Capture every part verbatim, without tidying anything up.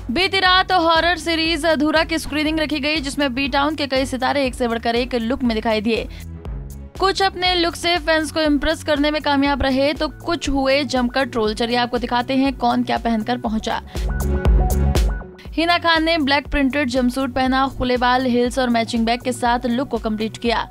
बीती रात horror series अधूरा की स्क्रीनिंग रखी गई, जिसमें बी टाउन के कई सितारे एक से बढ़कर एक लुक में दिखाई दिए। कुछ अपने लुक से फैंस को इम्प्रेस करने में कामयाब रहे तो कुछ हुए जमकर ट्रोल। चलिए आपको दिखाते हैं कौन क्या पहनकर पहुंचा। हिना खान ने ब्लैक प्रिंटेड जंपसूट पहना, खुले बाल, हिल्स और मैचिंग बैग के साथ लुक को कंप्लीट किया।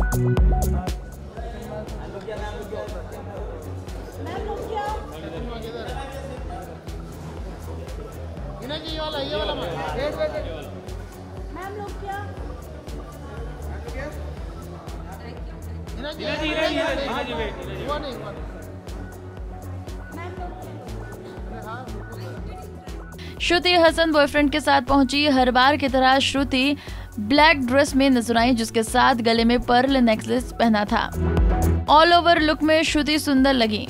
श्रुति हसन बॉयफ्रेंड के साथ पहुंची। हर बार की तरह श्रुति ब्लैक ड्रेस में नजर आई, जिसके साथ गले में पर्ल नेकलेस पहना था। ऑल ओवर लुक में श्रुति सुंदर लगी।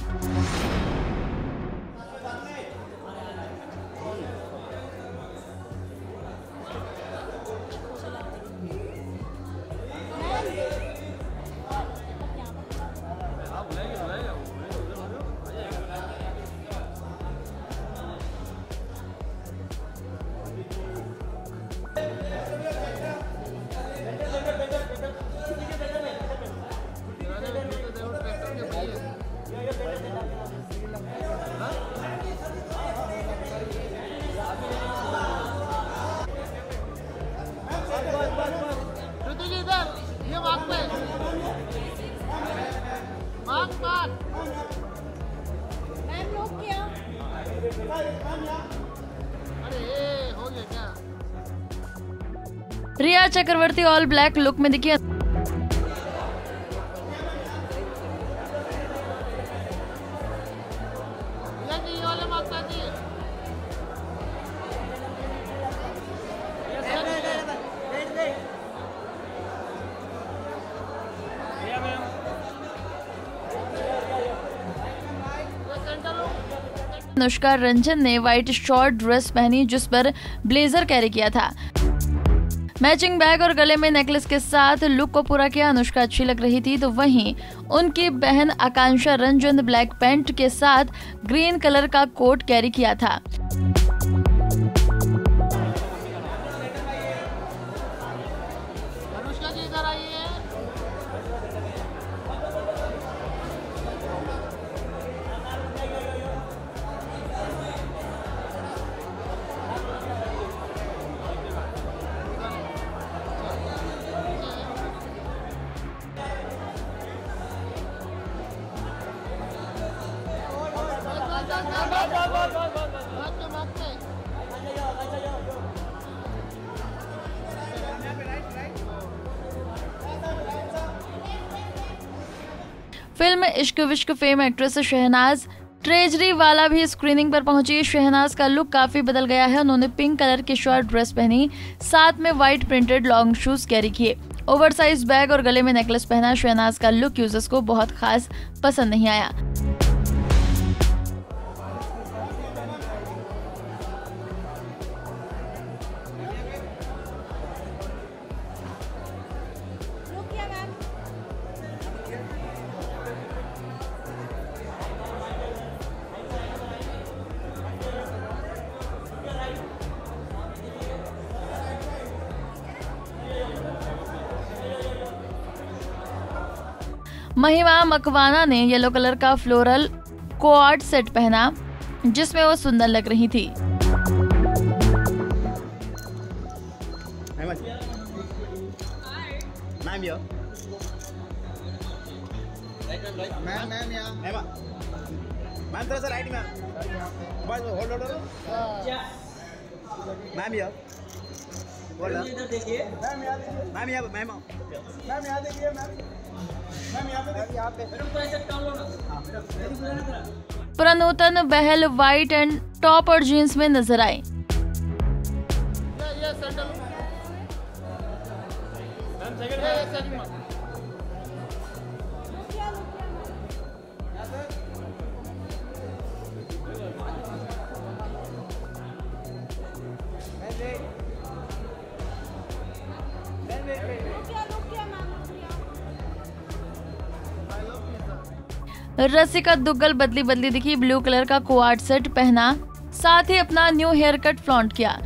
Rhea Chakraborty all black look में दिखी। अनुष्का रंजन ने व्हाइट शॉर्ट ड्रेस पहनी, जिस पर ब्लेजर कैरी किया था। मैचिंग बैग और गले में नेकलेस के साथ लुक को पूरा किया। अनुष्का अच्छी लग रही थी तो वहीं उनकी बहन आकांक्षा रंजन ब्लैक पैंट के साथ ग्रीन कलर का कोट कैरी किया था। Film Ishq Vishk fame actress Shenaz Treasurywala भी स्क्रीनिंग पर पहुंची। शहनाज का लुक काफी बदल गया है। उन्होंने पिंक कलर की शॉर्ट ड्रेस पहनी, साथ में white printed long shoes carry किए। ओवरसाइज बैग और गले में नेकलेस पहना। शहनाज का लुक यूजर्स को बहुत खास पसंद नहीं आया। महिमा मकवाना ने येलो कलर का फ्लोरल कोआर्ड सेट पहना, जिसमें वो सुंदर लग रही थी। Pranutan Bahl white and top और जीन्स में नजर आई। रसिका दुग्गल बदली बदली दिखी। ब्लू कलर का कोआर्ड सेट पहना, साथ ही अपना न्यू हेयर कट फ्लॉन्ट किया।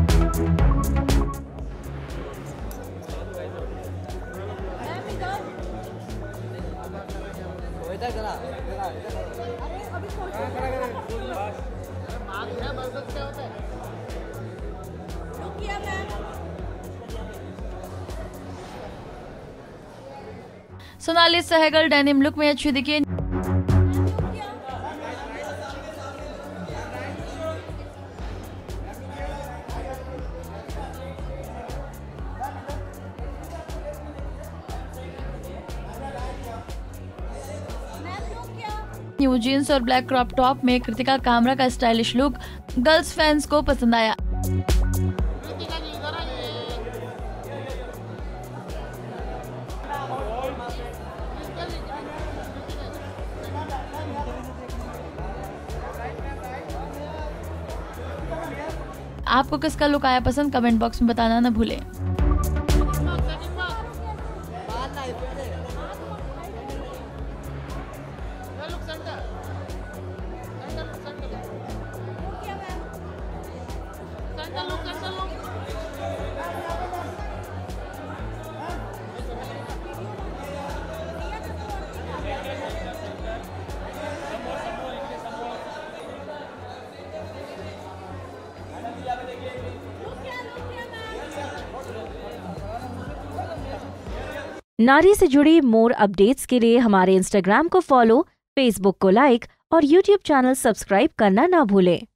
सोनाली सहगल डेनिम लुक में अच्छी दिखी। न्यू जीन्स और ब्लैक क्रॉप टॉप में कृतिका कामरा का स्टाइलिश लुक गर्ल्स फैंस को पसंद आया। आपको किसका लुक आया पसंद, कमेंट बॉक्स में बताना न भूलें। नारी से जुड़ी मोर अपडेट्स के लिए हमारे इंस्टाग्राम को फॉलो, फेसबुक को लाइक और यूट्यूब चैनल सब्सक्राइब करना ना भूलें।